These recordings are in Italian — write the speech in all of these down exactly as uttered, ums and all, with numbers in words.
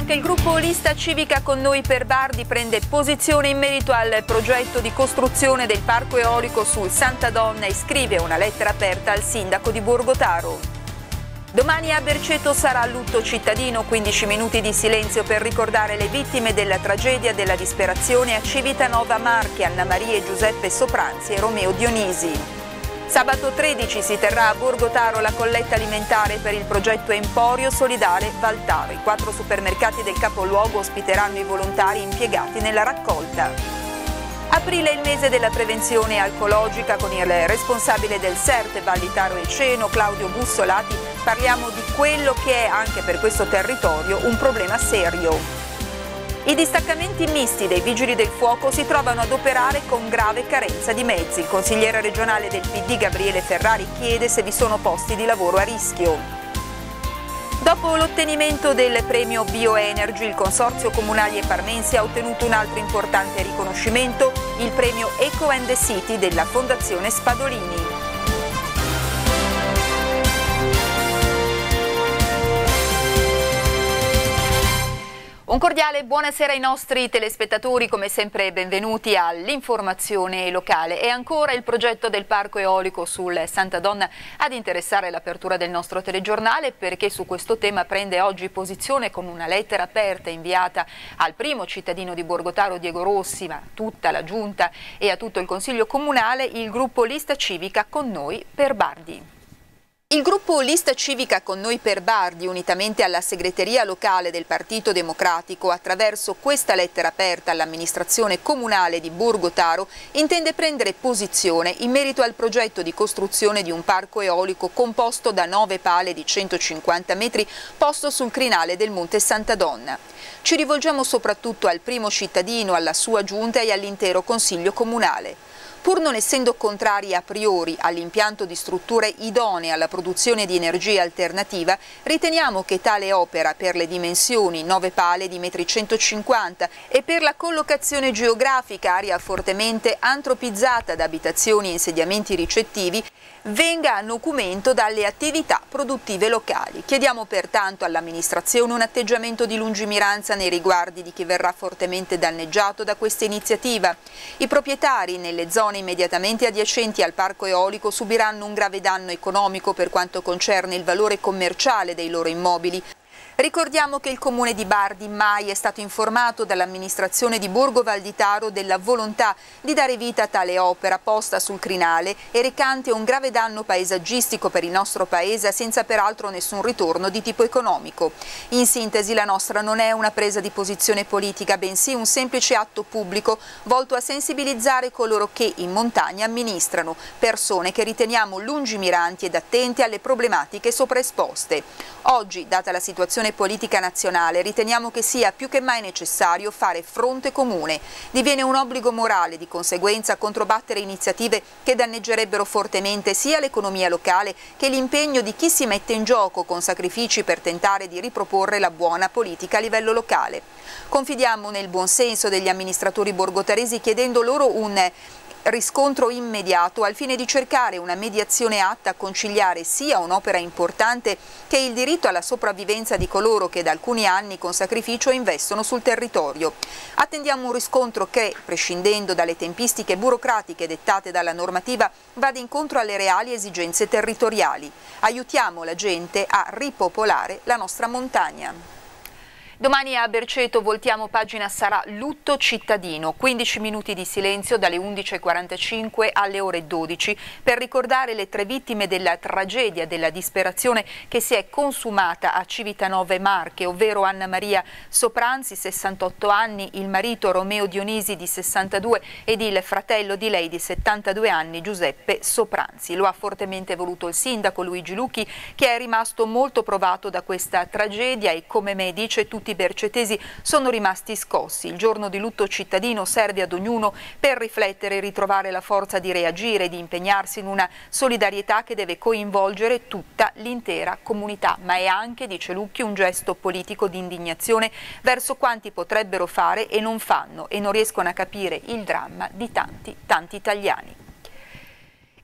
Anche il gruppo Lista Civica Con Noi per Bardi prende posizione in merito al progetto di costruzione del parco eolico sul Santa Donna e scrive una lettera aperta al sindaco di Borgotaro. Domani a Berceto sarà lutto cittadino, quindici minuti di silenzio per ricordare le vittime della tragedia della disperazione a Civitanova Marche, Anna Maria e Giuseppe Sopranzi e Romeo Dionisi. Sabato tredici si terrà a Borgotaro la colletta alimentare per il progetto Emporio Solidale Valtaro. I quattro supermercati del capoluogo ospiteranno i volontari impiegati nella raccolta. Aprile è il mese della prevenzione alcologica. Con il responsabile del S E R T Vallitaro e Ceno, Claudio Bussolati, parliamo di quello che è anche per questo territorio un problema serio. I distaccamenti misti dei Vigili del Fuoco si trovano ad operare con grave carenza di mezzi. Il consigliere regionale del P D Gabriele Ferrari chiede se vi sono posti di lavoro a rischio. Dopo l'ottenimento del premio Bioenergy, il Consorzio Comunali e Parmense ha ottenuto un altro importante riconoscimento, il premio Eco and the City della Fondazione Spadolini. Un cordiale buonasera ai nostri telespettatori, come sempre benvenuti all'informazione locale. È ancora il progetto del parco eolico sul Santa Donna ad interessare l'apertura del nostro telegiornale, perché su questo tema prende oggi posizione con una lettera aperta inviata al primo cittadino di Borgotaro Diego Rossi, ma a tutta la giunta e a tutto il Consiglio Comunale, il gruppo Lista Civica Con Noi per Bardi. Il gruppo Lista Civica Con Noi per Bardi, unitamente alla segreteria locale del Partito Democratico, attraverso questa lettera aperta all'amministrazione comunale di Borgotaro, intende prendere posizione in merito al progetto di costruzione di un parco eolico composto da nove pale di centocinquanta metri posto sul crinale del Monte Santa Donna. Ci rivolgiamo soprattutto al primo cittadino, alla sua giunta e all'intero Consiglio Comunale. Pur non essendo contrari a priori all'impianto di strutture idonee alla produzione di energia alternativa, riteniamo che tale opera, per le dimensioni nove pale di metri centocinquanta e per la collocazione geografica, area fortemente antropizzata da abitazioni e insediamenti ricettivi, venga a nocumento dalle attività produttive locali. Chiediamo pertanto all'amministrazione un atteggiamento di lungimiranza nei riguardi di chi verrà fortemente danneggiato da questa iniziativa. I proprietari nelle zone immediatamente adiacenti al parco eolico subiranno un grave danno economico per quanto concerne il valore commerciale dei loro immobili. Ricordiamo che il comune di Bardi mai è stato informato dall'amministrazione di Borgo Valditaro della volontà di dare vita a tale opera posta sul crinale e recante un grave danno paesaggistico per il nostro paese, senza peraltro nessun ritorno di tipo economico. In sintesi, la nostra non è una presa di posizione politica, bensì un semplice atto pubblico volto a sensibilizzare coloro che in montagna amministrano, persone che riteniamo lungimiranti ed attenti alle problematiche sopraesposte. Oggi, data la situazione politica nazionale, riteniamo che sia più che mai necessario fare fronte comune. Diviene un obbligo morale di conseguenza controbattere iniziative che danneggerebbero fortemente sia l'economia locale che l'impegno di chi si mette in gioco con sacrifici per tentare di riproporre la buona politica a livello locale. Confidiamo nel buonsenso degli amministratori borgotaresi, chiedendo loro un riscontro immediato al fine di cercare una mediazione atta a conciliare sia un'opera importante che il diritto alla sopravvivenza di coloro che da alcuni anni con sacrificio investono sul territorio. Attendiamo un riscontro che, prescindendo dalle tempistiche burocratiche dettate dalla normativa, vada incontro alle reali esigenze territoriali. Aiutiamo la gente a ripopolare la nostra montagna. Domani a Berceto, voltiamo pagina, sarà lutto cittadino, quindici minuti di silenzio dalle undici e quarantacinque alle ore dodici per ricordare le tre vittime della tragedia della disperazione che si è consumata a Civitanova Marche, ovvero Anna Maria Sopranzi, sessantotto anni, il marito Romeo Dionisi di sessantadue ed il fratello di lei di settantadue anni, Giuseppe Sopranzi. Lo ha fortemente voluto il sindaco Luigi Lucchi, che è rimasto molto provato da questa tragedia e, come me dice, tutti i bercetesi sono rimasti scossi. Il giorno di lutto cittadino serve ad ognuno per riflettere e ritrovare la forza di reagire e di impegnarsi in una solidarietà che deve coinvolgere tutta l'intera comunità, ma è anche, dice Lucchi, un gesto politico di indignazione verso quanti potrebbero fare e non fanno e non riescono a capire il dramma di tanti, tanti italiani.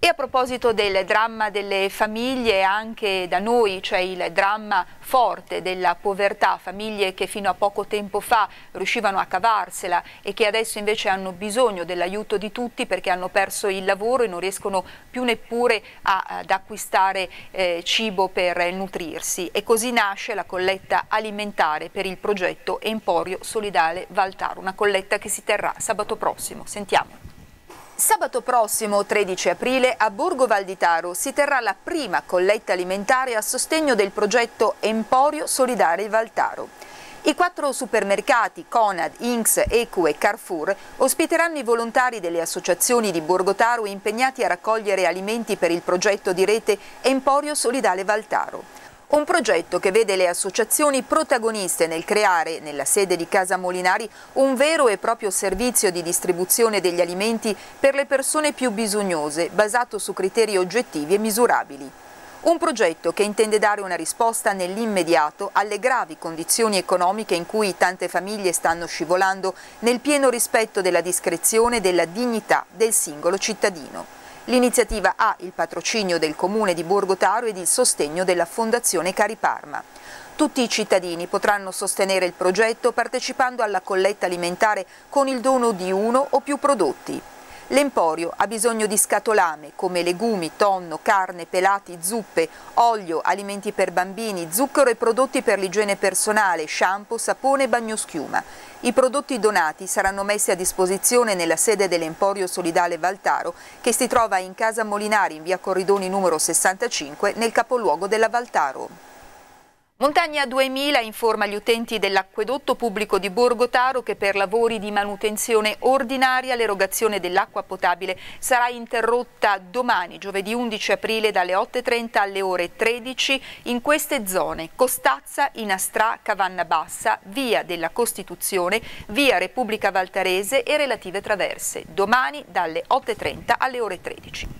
E a proposito del dramma delle famiglie, anche da noi c'è il dramma forte della povertà, famiglie che fino a poco tempo fa riuscivano a cavarsela e che adesso invece hanno bisogno dell'aiuto di tutti perché hanno perso il lavoro e non riescono più neppure a, ad acquistare eh, cibo per nutrirsi. E così nasce la colletta alimentare per il progetto Emporio Solidale Valtaro, una colletta che si terrà sabato prossimo. Sentiamo. Sabato prossimo, tredici aprile, a Borgo Valditaro si terrà la prima colletta alimentare a sostegno del progetto Emporio Solidale Valtaro. I quattro supermercati Conad, Inks, Ecu e Carrefour ospiteranno i volontari delle associazioni di Borgotaro impegnati a raccogliere alimenti per il progetto di rete Emporio Solidale Valtaro. Un progetto che vede le associazioni protagoniste nel creare, nella sede di Casa Molinari, un vero e proprio servizio di distribuzione degli alimenti per le persone più bisognose, basato su criteri oggettivi e misurabili. Un progetto che intende dare una risposta nell'immediato alle gravi condizioni economiche in cui tante famiglie stanno scivolando, nel pieno rispetto della discrezione e della dignità del singolo cittadino. L'iniziativa ha il patrocinio del Comune di Borgotaro ed il sostegno della Fondazione Cari Parma. Tutti i cittadini potranno sostenere il progetto partecipando alla colletta alimentare con il dono di uno o più prodotti. L'Emporio ha bisogno di scatolame come legumi, tonno, carne, pelati, zuppe, olio, alimenti per bambini, zucchero e prodotti per l'igiene personale, shampoo, sapone e bagnoschiuma. I prodotti donati saranno messi a disposizione nella sede dell'Emporio Solidale Valtaro, che si trova in Casa Molinari in via Corridoni numero sessantacinque nel capoluogo della Valtaro. Montagna duemila informa gli utenti dell'acquedotto pubblico di Borgotaro che per lavori di manutenzione ordinaria l'erogazione dell'acqua potabile sarà interrotta domani, giovedì undici aprile, dalle otto e trenta alle ore tredici in queste zone: Costazza, Inastrà, Cavanna Bassa, via della Costituzione, via Repubblica Valtarese e relative traverse, domani dalle otto e trenta alle ore tredici.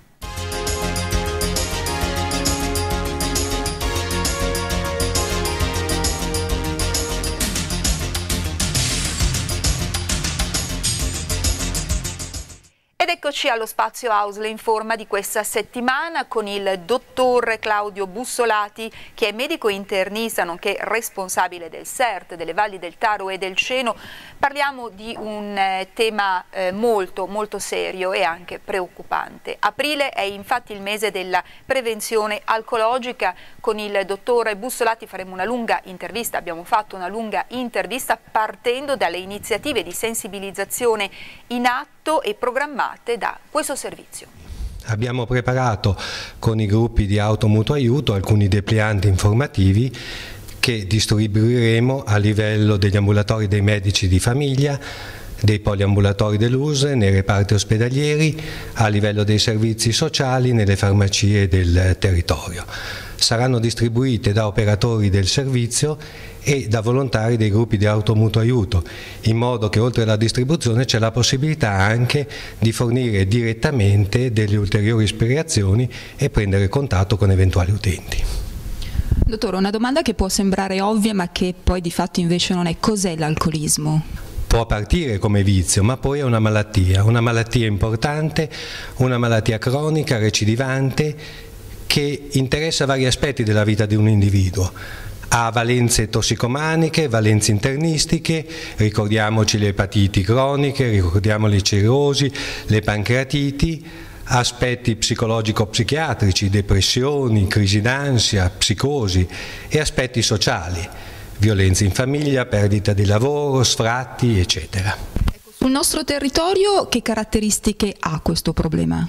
Ed eccoci allo Spazio House, le informa di questa settimana con il dottor Claudio Bussolati, che è medico internista nonché responsabile del S E R T delle Valli del Taro e del Ceno. Parliamo di un eh, tema eh, molto molto serio e anche preoccupante. Aprile è infatti il mese della prevenzione alcologica. Con il dottor Bussolati faremo una lunga intervista, abbiamo fatto una lunga intervista partendo dalle iniziative di sensibilizzazione in atto e programmate da questo servizio. Abbiamo preparato con i gruppi di automutuo aiuto alcuni deplianti informativi che distribuiremo a livello degli ambulatori dei medici di famiglia, dei poliambulatori dell'U S L, nei reparti ospedalieri, a livello dei servizi sociali, nelle farmacie del territorio. Saranno distribuite da operatori del servizio e da volontari dei gruppi di automutuo aiuto, in modo che oltre alla distribuzione c'è la possibilità anche di fornire direttamente delle ulteriori spiegazioni e prendere contatto con eventuali utenti. Dottore, una domanda che può sembrare ovvia ma che poi di fatto invece non è: cos'è l'alcolismo? Può partire come vizio, ma poi è una malattia, una malattia importante, una malattia cronica, recidivante, che interessa vari aspetti della vita di un individuo. Ha valenze tossicomaniche, valenze internistiche, ricordiamoci le epatiti croniche, ricordiamo le cirrosi, le pancreatiti, aspetti psicologico-psichiatrici, depressioni, crisi d'ansia, psicosi, e aspetti sociali, violenze in famiglia, perdita di lavoro, sfratti, eccetera. Sul nostro territorio che caratteristiche ha questo problema?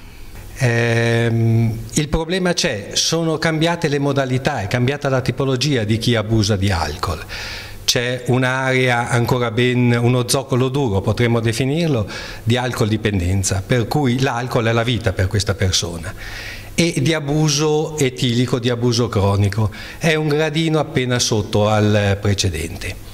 Eh, il problema c'è, sono cambiate le modalità, è cambiata la tipologia di chi abusa di alcol. C'è un'area ancora ben, uno zoccolo duro, potremmo definirlo, di alcol dipendenza, per cui l'alcol è la vita per questa persona, e di abuso etilico, di abuso cronico, è un gradino appena sotto al precedente.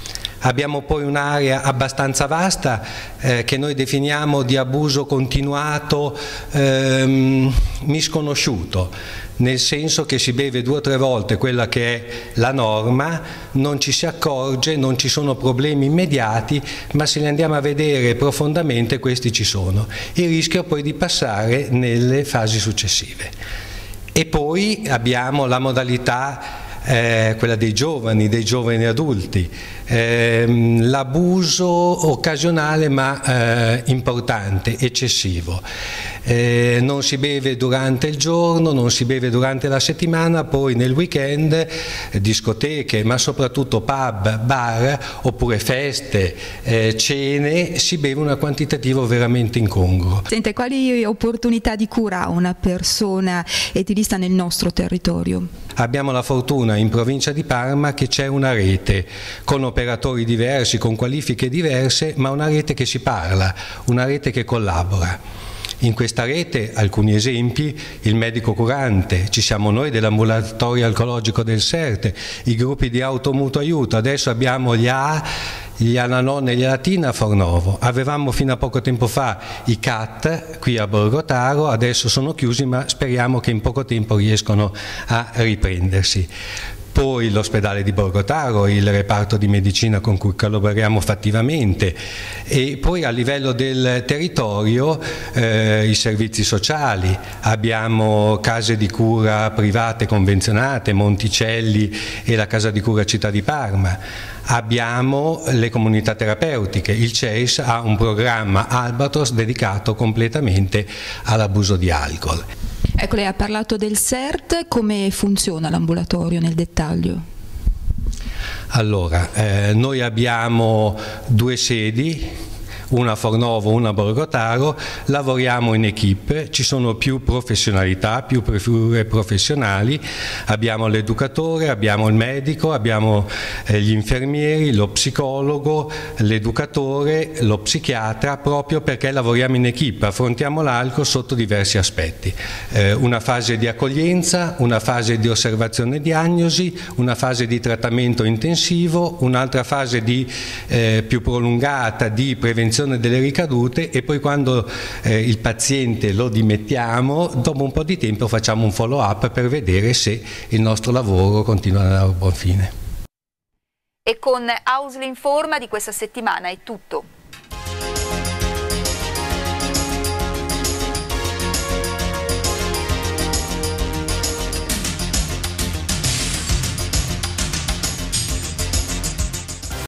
Abbiamo poi un'area abbastanza vasta eh, che noi definiamo di abuso continuato ehm, misconosciuto, nel senso che si beve due o tre volte quella che è la norma, non ci si accorge, non ci sono problemi immediati, ma se li andiamo a vedere profondamente questi ci sono. Il rischio poi di passare nelle fasi successive. E poi abbiamo la modalità Eh, quella dei giovani, dei giovani adulti, eh, l'abuso occasionale ma eh, importante, eccessivo. Eh, non si beve durante il giorno, non si beve durante la settimana, poi nel weekend eh, discoteche, ma soprattutto pub, bar, oppure feste, eh, cene, si beve un quantitativo veramente incongruo. Sente, quali opportunità di cura ha una persona etilista nel nostro territorio? Abbiamo la fortuna in provincia di Parma che c'è una rete con operatori diversi, con qualifiche diverse, ma una rete che si parla, una rete che collabora. In questa rete, alcuni esempi, il medico curante, ci siamo noi dell'ambulatorio oncologico del Serte, i gruppi di automutuo aiuto, adesso abbiamo gli A A, gli Ananon e gli Alatina a Fornovo, avevamo fino a poco tempo fa i C A T qui a Borgotaro, adesso sono chiusi ma speriamo che in poco tempo riescano a riprendersi. Poi l'ospedale di Borgotaro, il reparto di medicina con cui collaboriamo fattivamente, e poi a livello del territorio eh, i servizi sociali, abbiamo case di cura private convenzionate, Monticelli e la casa di cura Città di Parma. Abbiamo le comunità terapeutiche, il C E S ha un programma Albatros dedicato completamente all'abuso di alcol. Ecco, lei ha parlato del S E R T, come funziona l'ambulatorio nel dettaglio? Allora, eh, noi abbiamo due sedi, una a Fornovo, una a Borgotaro, lavoriamo in equipe, ci sono più professionalità, più figure professionali, abbiamo l'educatore, abbiamo il medico, abbiamo eh, gli infermieri, lo psicologo, l'educatore, lo psichiatra, proprio perché lavoriamo in equipe, affrontiamo l'alcol sotto diversi aspetti. Eh, una fase di accoglienza, una fase di osservazione e diagnosi, una fase di trattamento intensivo, un'altra fase di, eh, più prolungata di prevenzione delle ricadute, e poi quando eh, il paziente lo dimettiamo, dopo un po' di tempo facciamo un follow up per vedere se il nostro lavoro continua ad andare a buon fine. E con Ausli Informa di questa settimana è tutto.